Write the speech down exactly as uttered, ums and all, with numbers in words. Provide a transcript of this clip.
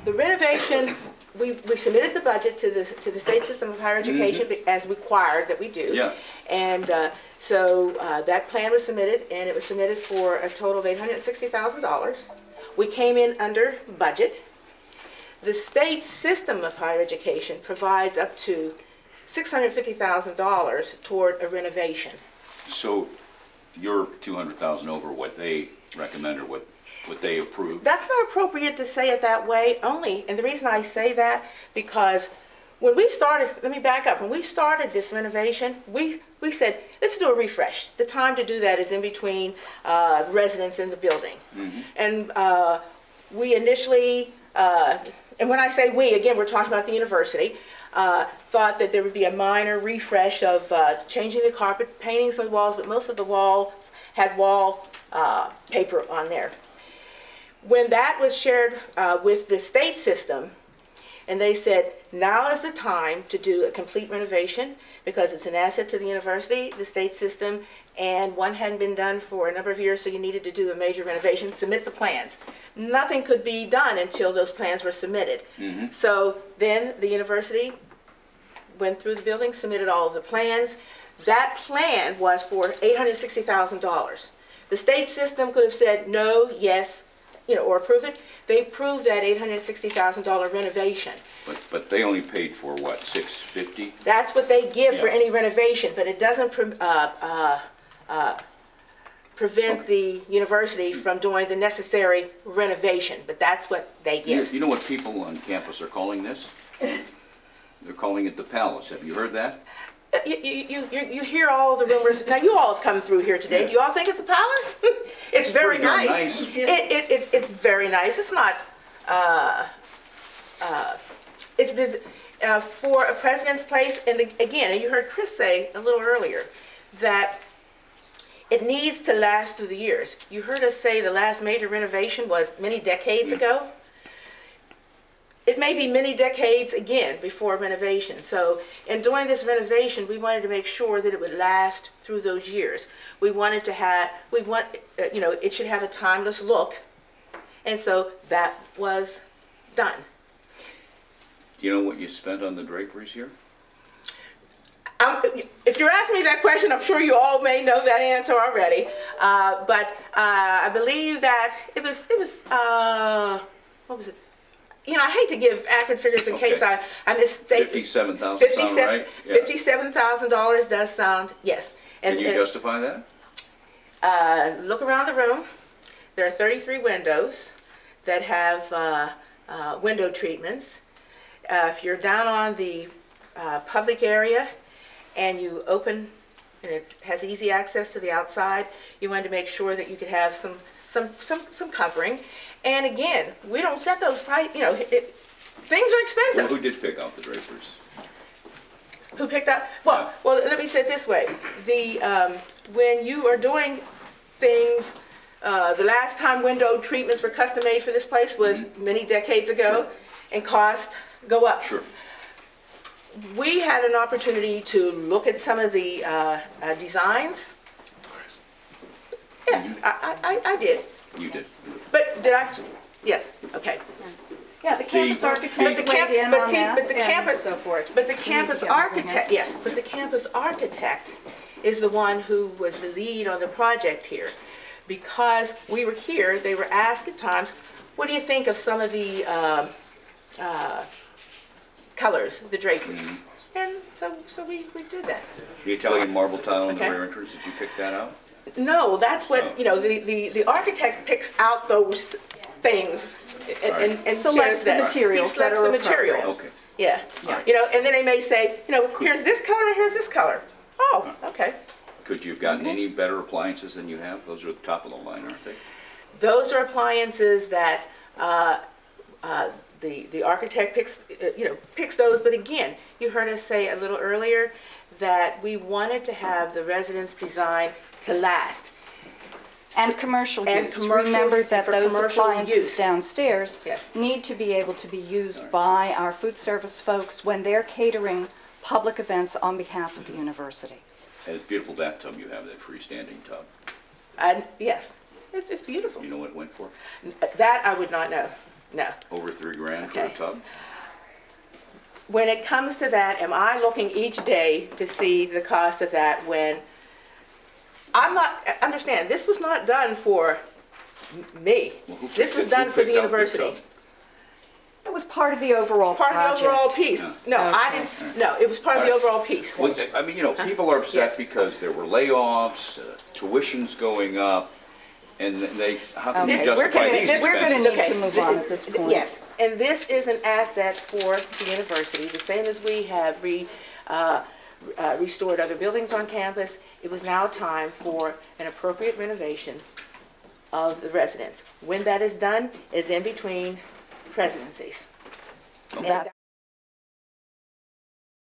the renovation, we, we submitted the budget to the, to the State System of Higher Education mm-hmm. as required that we do. Yeah. And uh, so uh, that plan was submitted, and it was submitted for a total of eight hundred sixty thousand dollars. We came in under budget. The State System of Higher Education provides up to six hundred fifty thousand dollars toward a renovation. So you're two hundred thousand dollars over what they recommend or what, what they approve? That's not appropriate to say it that way only, and the reason I say that, because when we started, let me back up, when we started this renovation, we, we said, let's do a refresh. The time to do that is in between uh, residents in the building. Mm-hmm. And uh, we initially, uh, and when I say we, again, we're talking about the university, uh, thought that there would be a minor refresh of uh, changing the carpet, painting some walls, but most of the walls had wall uh, paper on there. When that was shared uh, with the state system, and they said, now is the time to do a complete renovation because it's an asset to the university, the state system, and one hadn't been done for a number of years, so you needed to do a major renovation, submit the plans. Nothing could be done until those plans were submitted. Mm-hmm. So then the university went through the building, submitted all of the plans. That plan was for eight hundred sixty thousand dollars. The state system could have said no, yes, you know, or approve it. They approved that eight hundred sixty thousand dollars renovation. But but they only paid for what, six fifty? That's what they give yeah. for any renovation, but it doesn't pre uh, uh, uh, prevent okay. the university from doing the necessary renovation. But that's what they give. You, you know what people on campus are calling this? They're calling it the Palace. Have you heard that? You, you, you, you hear all the rumors. Now, you all have come through here today. Yeah. Do you all think it's a palace? it's, it's very nice. nice. It, it, it, it's very nice. It's not, uh, uh, it's this, uh, for a president's place. And the, again, and you heard Chris say a little earlier that it needs to last through the years. You heard us say the last major renovation was many decades mm. ago. It may be many decades again before renovation. So in doing this renovation, we wanted to make sure that it would last through those years. We wanted to have, we want, uh, you know, it should have a timeless look. And so that was done. Do you know what you spent on the draperies here? Um, if you're asking me that question, I'm sure you all may know that answer already. Uh, but uh, I believe that it was, it was, uh, what was it? You know, I hate to give accurate figures in okay. case I, I misstate. fifty-seven thousand dollars sound right? Yeah. fifty-seven thousand dollars does sound, yes. And, Can you and, justify that? Uh, look around the room. There are thirty-three windows that have uh, uh, window treatments. Uh, if you're down on the uh, public area and you open, and it has easy access to the outside, you wanted to make sure that you could have some, some, some, some covering. And again, we don't set those price, you know, it, it, things are expensive. Well, who did pick out the drapers? Who picked out? Well, yeah. well, let me say it this way. The, um, when you are doing things, uh, the last time window treatments were custom made for this place was mm-hmm. many decades ago, sure. and cost go up. Sure. We had an opportunity to look at some of the uh, uh, designs. Yes, mm-hmm. I, I, I did. You did. But did I? Yes. Okay. Yeah, the campus the, architect the, the camp, weighed in but on see, that, but the and campus, so forth. But the campus architect, yes, but the campus architect is the one who was the lead on the project here, because we were here. They were asked at times, "What do you think of some of the uh, uh, colors, the draperies?" Mm-hmm. And so, so we we did that. The Italian marble tile in okay. the rear entrance. Did you pick that out? No, that's what, oh. you know, the, the, the architect picks out those things and, right. and, and selects the that. materials He selects that are the material. Okay. Yeah. yeah. Right. You know, and then they may say, you know, here's this color and here's this color. Oh, okay. Could you have gotten okay. any better appliances than you have? Those are the top of the line, aren't they? Those are appliances that uh, uh, the, the architect picks, uh, you know, picks those. But again, you heard us say a little earlier that we wanted to have the residence design to last. And commercial and use. Commercial, Remember that those appliances use. downstairs yes. need to be able to be used right. by our food service folks when they're catering public events on behalf of the university. And it's beautiful bathtub you have, that freestanding tub. Uh, yes, it's, it's beautiful. You know what it went for? That I would not know. No. Over three grand for a Okay. tub? When it comes to that, am I looking each day to see the cost of that when I'm not, understand, this was not done for m- me. Well, who This was picked- who done for the picked out the university. tub? It was part of the overall Part project. of the overall piece. Yeah. No, I Okay. didn't, no, it was part of the All right. overall piece. Well, I mean, you know, people are upset Yes. because there were layoffs, uh, tuition's going up, and then they, how can you Okay, we're justify gonna- these we're gonna expenses? need Okay, to move this on is- at this point. Yes, and this is an asset for the university, the same as we have re, uh, uh, restored other buildings on campus. It was now time for an appropriate renovation of the residence. When that is done is in between presidencies. That's